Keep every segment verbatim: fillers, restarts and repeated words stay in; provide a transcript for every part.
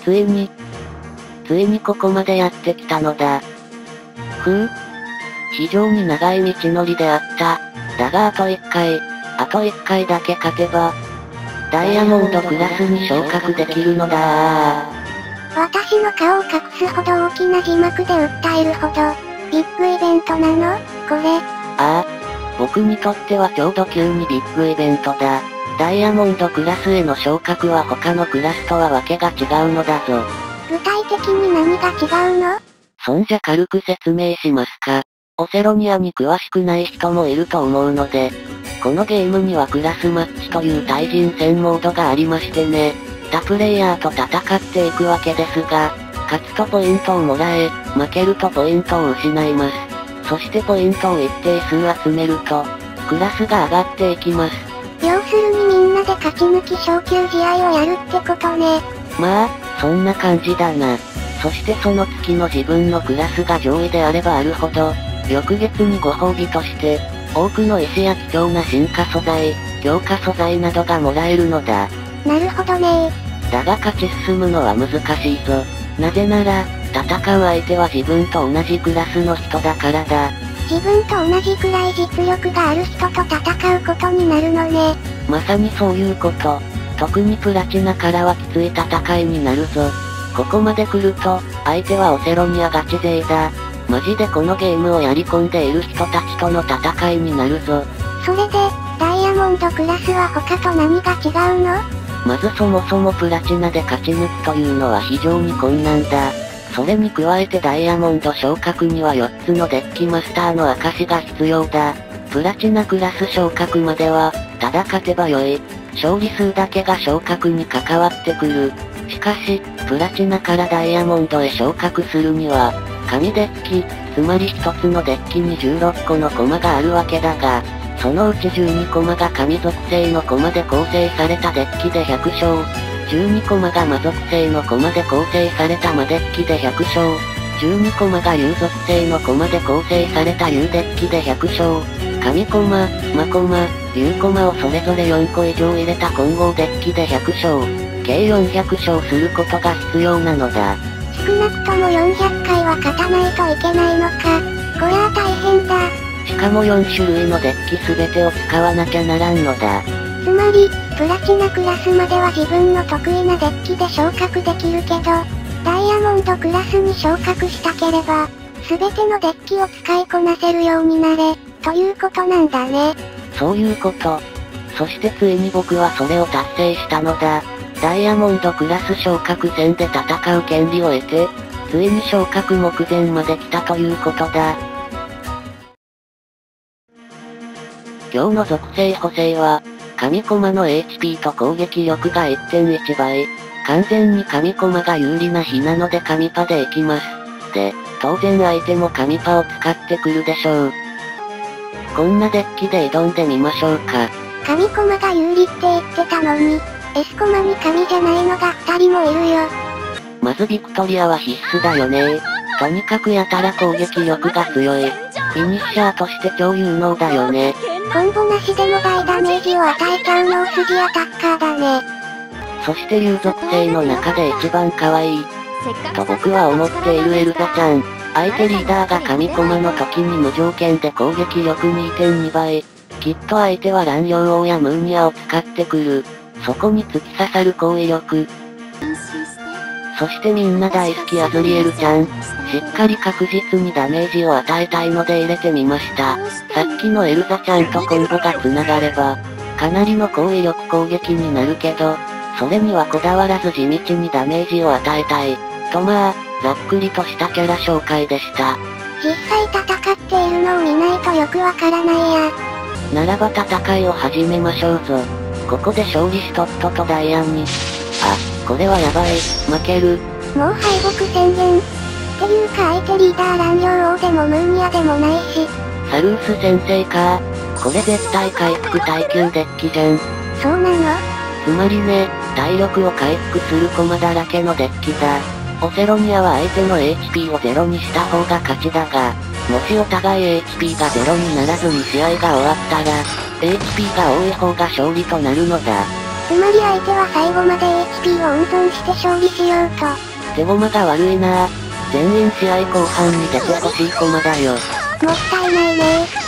ついに、ついにここまでやってきたのだ。ふう。非常に長い道のりであった。だがあといっかい、あといっかいだけ勝てば、ダイヤモンドクラスに昇格できるのだ。 私の顔を隠すほど大きな字幕で訴えるほど、ビッグイベントなのこれ。 ああ。僕にとってはちょうど急にビッグイベントだ。ダイヤモンドクラスへの昇格は他のクラスとはわけが違うのだぞ。 具体的に何が違うの？ そんじゃ軽く説明しますか。オセロニアに詳しくない人もいると思うので、このゲームにはクラスマッチという対人戦モードがありましてね。他プレイヤーと戦っていくわけですが、勝つとポイントをもらえ、負けるとポイントを失います。そしてポイントを一定数集めると、クラスが上がっていきます。 要するにみんなで勝ち抜き昇級試合をやるってことね。 まあ、そんな感じだな。そしてその月の自分のクラスが上位であればあるほど、翌月にご褒美として、多くの石や貴重な進化素材、強化素材などがもらえるのだ。 なるほどねー。 だが勝ち進むのは難しいぞ。なぜなら、戦う相手は自分と同じクラスの人だからだ。 自分と同じくらい実力がある人と戦うことになるのね。 まさにそういうこと。特にプラチナからはきつい戦いになるぞ。ここまで来ると、相手はオセロニアガチ勢だ。マジでこのゲームをやり込んでいる人たちとの戦いになるぞ。 それで、ダイヤモンドクラスは他と何が違うの？ まずそもそもプラチナで勝ち抜くというのは非常に困難だ。それに加えてダイヤモンド昇格にはよっつのデッキマスターの証が必要だ。プラチナクラス昇格までは、ただ勝てばよい。勝利数だけが昇格に関わってくる。しかし、プラチナからダイヤモンドへ昇格するには、神デッキ、つまりひとつのデッキにじゅうろっこのコマがあるわけだが、そのうちじゅうにコマが神属性のコマで構成されたデッキでひゃく勝。じゅうにコマが魔属性のコマで構成された魔デッキでひゃく勝。じゅうにコマが竜属性のコマで構成された竜デッキでひゃく勝。神コマ、魔コマ、竜コマをそれぞれよんこ以上入れた混合デッキでひゃく勝。計よんひゃく勝することが必要なのだ。 少なくともよんひゃっかいは勝たないといけないのか。こりゃあ大変だ。 しかもよん種類のデッキすべてを使わなきゃならんのだ。 つまり、プラチナクラスまでは自分の得意なデッキで昇格できるけど、ダイヤモンドクラスに昇格したければ、すべてのデッキを使いこなせるようになれ、ということなんだね。 そういうこと。そしてついに僕はそれを達成したのだ。ダイヤモンドクラス昇格戦で戦う権利を得て、ついに昇格目前まで来たということだ。今日の属性補正は、神コマの エイチピー と攻撃力が いってんいち 倍。完全に神コマが有利な日なので神パでいきます。で、当然相手も神パを使ってくるでしょう。こんなデッキで挑んでみましょうか。 神コマが有利って言ってたのに、S コマに神じゃないのがふたりもいるよ。 まずビクトリアは必須だよね。とにかくやたら攻撃力が強い。フィニッシャーとして超有能だよね。 コンボなしでも大ダメージを与えちゃうノースギアタッカーだね。 そして竜属性の中で一番可愛い。と僕は思っているエルザちゃん。相手リーダーが神コマの時に無条件で攻撃力 にてんに 倍。きっと相手は乱妖王やムーニアを使ってくる。そこに突き刺さる攻撃力。そしてみんな大好きアズリエルちゃん。しっかり確実にダメージを与えたいので入れてみました。さっきのエルザちゃんとコンボが繋がれば、かなりの高威力攻撃になるけど、それにはこだわらず地道にダメージを与えたい。とまあ、ざっくりとしたキャラ紹介でした。 実際戦っているのを見ないとよくわからないや。 ならば戦いを始めましょうぞ。ここで勝利しとっととダイアンに。あ、これはやばい、負ける。 もう敗北宣言。っていうか相手リーダー乱妖王でもムーニアでもないし。 サルース先生か。これ絶対回復耐久デッキじゃん。 そうなの？ つまりね、体力を回復するコマだらけのデッキだ。オセロニアは相手の エイチピー をゼロにした方が勝ちだが、もしお互い エイチピー がゼロにならずに試合が終わったら、エイチピー が多い方が勝利となるのだ。 つまり相手は最後まで エイチピー を温存して勝利しようと。 手駒が悪いなぁ。全員試合後半に出てほしい駒だよ。 もったいないね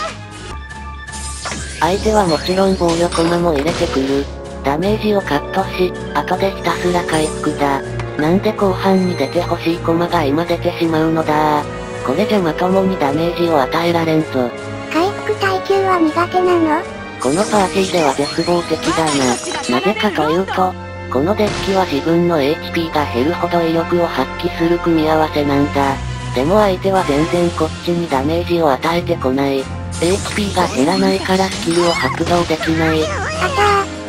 相手はもちろん防御駒も入れてくる。ダメージをカットし、後でひたすら回復だ。なんで後半に出てほしい駒が今出てしまうのだー。これじゃまともにダメージを与えられんぞ。 回復耐久は苦手なの？ このパーティーでは絶望的だな。なぜかというと、このデッキは自分の エイチピー が減るほど威力を発揮する組み合わせなんだ。でも相手は全然こっちにダメージを与えてこない。エイチピー が減らないからスキルを発動できない。 あたー。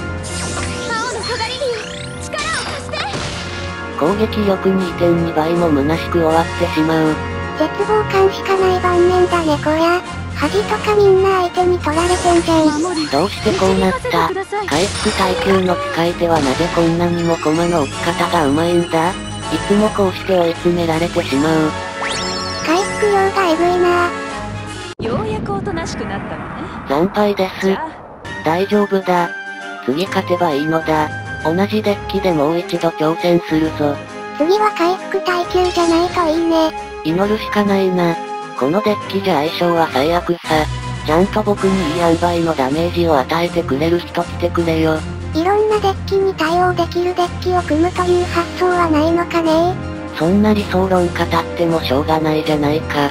攻撃力 にてんに 倍も虚しく終わってしまう。 絶望感しかない盤面だねこりゃ。恥とかみんな相手に取られてんじゃん。 どうしてこうなった？回復耐久の使い手はなぜこんなにも駒の置き方が上手いんだ？いつもこうして追い詰められてしまう。 回復量がエグいなぁ。ようやくおとなしくなったのね。 惨敗です。大丈夫だ。次勝てばいいのだ。同じデッキでもう一度挑戦するぞ。 次は回復耐久じゃないといいね。 祈るしかないな。このデッキじゃ相性は最悪さ。ちゃんと僕にいい塩梅のダメージを与えてくれる人来てくれよ。 いろんなデッキに対応できるデッキを組むという発想はないのかね。 そんな理想論語ってもしょうがないじゃないか。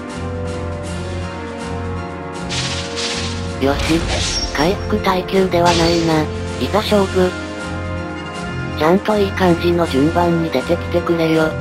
よし。回復耐久ではないな。いざ勝負。ちゃんといい感じの順番に出てきてくれよ。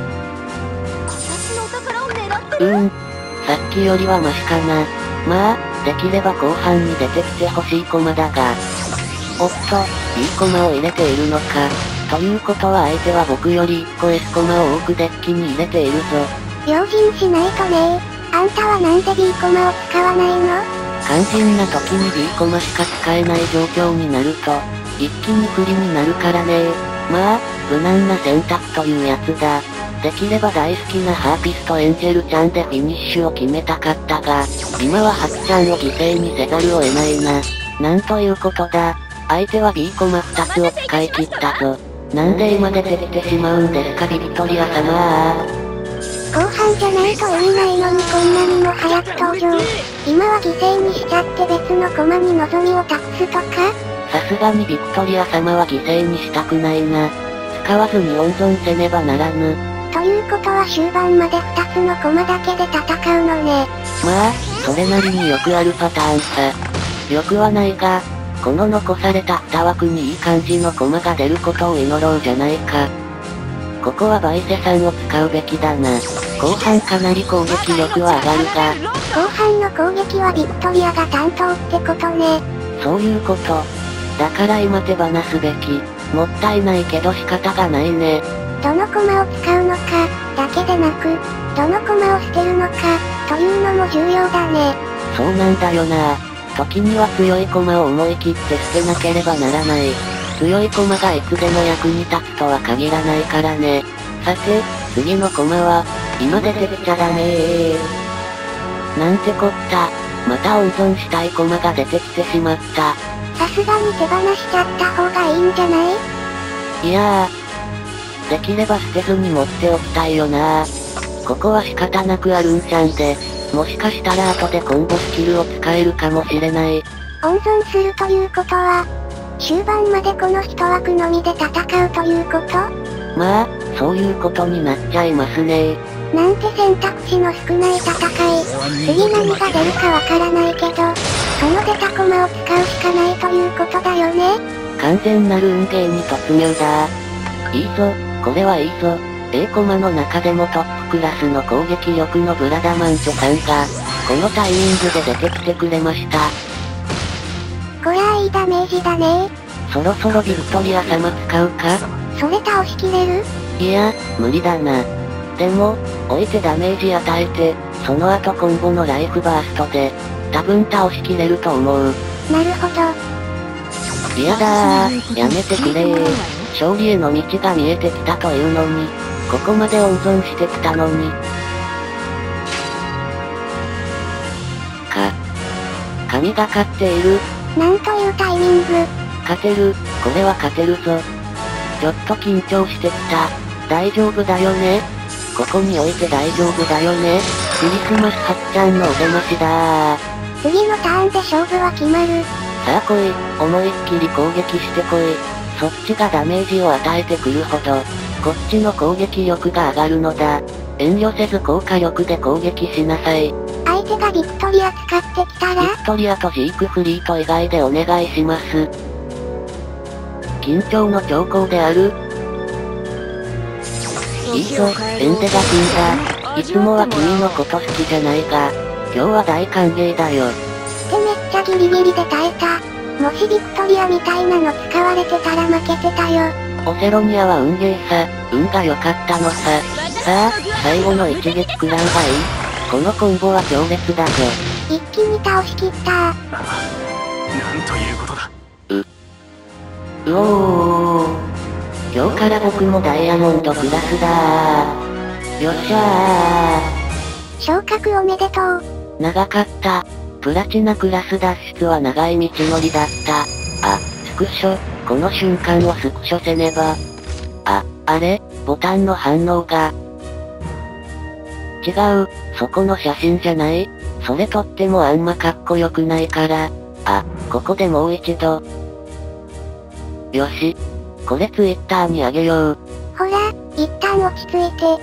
うーん。さっきよりはマシかな。まあ、できれば後半に出てきてほしい駒だが。おっと、いい駒を入れているのか。ということは相手は僕よりいっこ S 駒を多くデッキに入れているぞ。 用心しないとね。あんたはなんで B 駒を使わないの？ 肝心な時に B 駒しか使えない状況になると、一気に不利になるからね。まあ、無難な選択というやつだ。できれば大好きなハーピスとエンジェルちゃんでフィニッシュを決めたかったが、今はハクちゃんを犠牲にせざるを得ないな。なんということだ。相手は B コマふたつを使い切ったぞ。なんで今出てきてしまうんですかビクトリア様。 後半じゃないと意味ないのにこんなにも早く登場。今は犠牲にしちゃって別のコマに望みを託すとか？ さすがにビクトリア様は犠牲にしたくないな。使わずに温存せねばならぬ。 ということは終盤までふたつのコマだけで戦うのね。 まあ、それなりによくあるパターンさ。よくはないが、この残されたに枠にいい感じのコマが出ることを祈ろうじゃないか。ここはバイセさんを使うべきだな。後半かなり攻撃力は上がるが。 後半の攻撃はビクトリアが担当ってことね。 そういうこと。だから今手放すべき。もったいないけど仕方がないね。 どのコマを使うのか、だけでなく、どのコマを捨てるのか、というのも重要だね。 そうなんだよな。時には強いコマを思い切って捨てなければならない。強いコマがいつでも役に立つとは限らないからね。さて、次のコマは、今出てきちゃダメー。なんてこった。また温存したいコマが出てきてしまった。 さすがに手放しちゃった方がいいんじゃない？ いやー。できれば捨てずに持っておきたいよなー。ここは仕方なくあるんちゃんで、もしかしたら後でコンボスキルを使えるかもしれない。 温存するということは、終盤までこの一枠のみで戦うということ？ まあ、そういうことになっちゃいますね。 なんて選択肢の少ない戦い。次何が出るかわからないけど、その出たコマを使うしかないということだよね。 完全なる運ゲーに突入だ。いいぞ、これはいいぞ。A コマの中でもトップクラスの攻撃力のブラダマンチョさんが、このタイミングで出てきてくれました。 こりゃあいいダメージだね。 そろそろビクトリア様使うか？ それ倒しきれる？ いや、無理だな。でも、置いてダメージ与えて、その後コンボのライフバーストで、多分倒しきれると思う。 なるほど。 嫌だー、やめてくれー。勝利への道が見えてきたというのに、ここまで温存してきたのに。か、神が勝っている。 なんというタイミング。 勝てる、 これは勝てるぞ。ちょっと緊張してきた。大丈夫だよね？ここに置いて大丈夫だよね？クリスマスはっちゃんのお出ましだー。 次のターンで勝負は決まる。 さあ来い、思いっきり攻撃してこい。そっちがダメージを与えてくるほど、こっちの攻撃力が上がるのだ。遠慮せず高火力で攻撃しなさい。 相手がビクトリア使ってきたら？ ビクトリアとジークフリート以外でお願いします。緊張の兆候である。いいぞ、エンデが組んだ。いつもは君のこと好きじゃないが、今日は大歓迎だよ。 ってめっちゃギリギリで耐えた。もしビクトリアみたいなの使われてたら負けてたよ。 オセロニアは運ゲーさ、運が良かったのさ。さあ、最後の一撃食らうがいい。このコンボは強烈だぞ。 一気に倒しきったー。 なんということだ。 う。うおー。今日から僕もダイヤモンドクラスだー。よっしゃー。 昇格おめでとう。 長かった。プラチナクラス脱出は長い道のりだった。あ、スクショ。この瞬間をスクショせねば。あ、あれ、ボタンの反応が。違う、そこの写真じゃない？それとってもあんまかっこよくないから。あ、ここでもう一度。よし。これツイッターにあげよう。 ほら、一旦落ち着いて。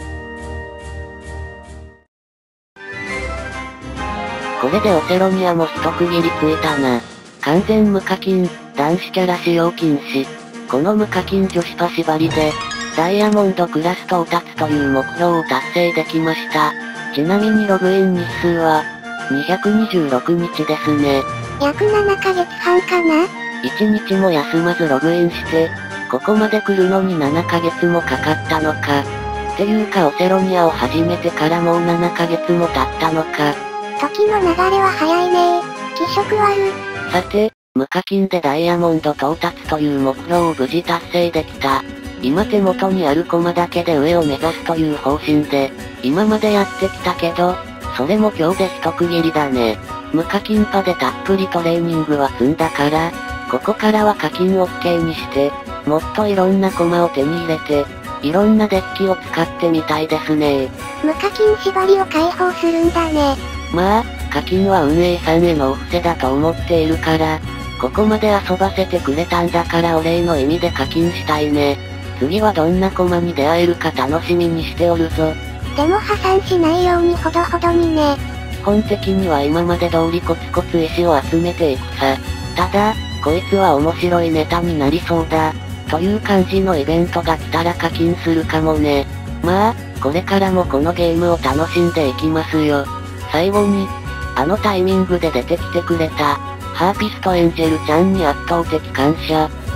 これでオセロニアも一区切りついたな。完全無課金、男子キャラ使用禁止。この無課金女子パ縛りで、ダイヤモンドクラス到達という目標を達成できました。ちなみにログイン日数は、にひゃくにじゅうろくにちですね。 約ななかげつはんかな？ いちにちも休まずログインして、ここまで来るのにななかげつもかかったのか。っていうかオセロニアを始めてからもうななかげつも経ったのか。 時の流れは早いねー。気色悪。 さて、無課金でダイヤモンド到達という目標を無事達成できた。今手元にあるコマだけで上を目指すという方針で、今までやってきたけど、それも今日で一区切りだね。無課金パでたっぷりトレーニングは積んだから、ここからは課金 OK にして、もっといろんなコマを手に入れて、いろんなデッキを使ってみたいですね。 無課金縛りを解放するんだね。 まあ、課金は運営さんへのお布施だと思っているから、ここまで遊ばせてくれたんだからお礼の意味で課金したいね。次はどんなコマに出会えるか楽しみにしておるぞ。 でも破産しないようにほどほどにね。 基本的には今まで通りコツコツ石を集めていくさ。ただ、こいつは面白いネタになりそうだ。という感じのイベントが来たら課金するかもね。まあ、これからもこのゲームを楽しんでいきますよ。最後に、あのタイミングで出てきてくれた、ハーピストエンジェルちゃんに圧倒的感謝。